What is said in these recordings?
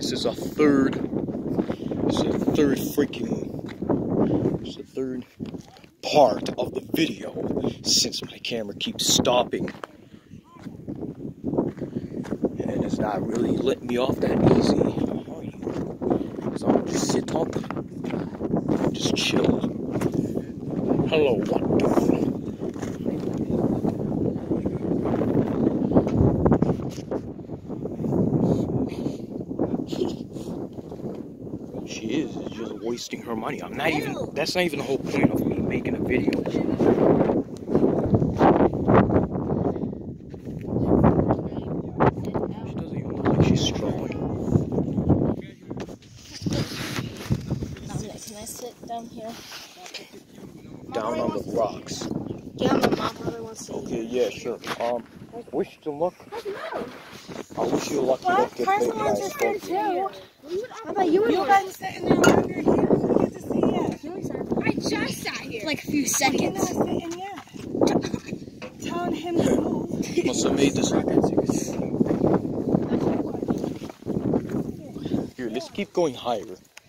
This is a third part of the video since my camera keeps stopping. And it's not really letting me off that easy. How are you? So I'll just sit up, just chill. Hello, what do? She is just wasting her money. That's not even the whole point of me making a video. She doesn't even look like she's strong. Can I sit down here? Down on the rocks. Yeah, my mom probably wants to. Okay, yeah, sure. Wish you luck. I wish you luck. What? Carson wants to sit too. How about you? You guys sitting there longer here. We get to see it. I just sat here. Like a few seconds. You're not sitting yet. Telling him to move. Must have made this. Here, let's keep going higher.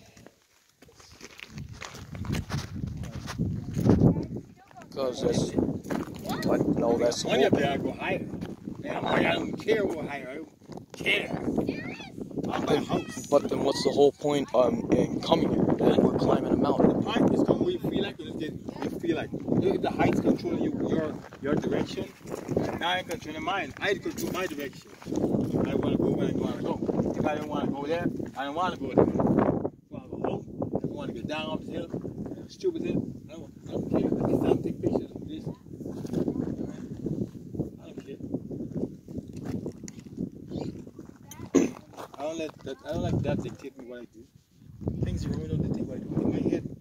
Because that's. What? No, that's. Money up there, I go higher. I don't care what higher. I don't care. But then what's the whole point in coming here? That we're climbing a mountain. The height is coming where you feel like you feel like if the height's controlling your direction, now I control mine. I control my direction. I want to go where I want to go. If I don't want to go there, I don't want to go there. If I go home, if I want to get down off the hill, stupid hill, I don't care. I can stand take pictures of this. I don't care. I don't let that dictate me what I do. Things are ruined on the thing what I do in my head.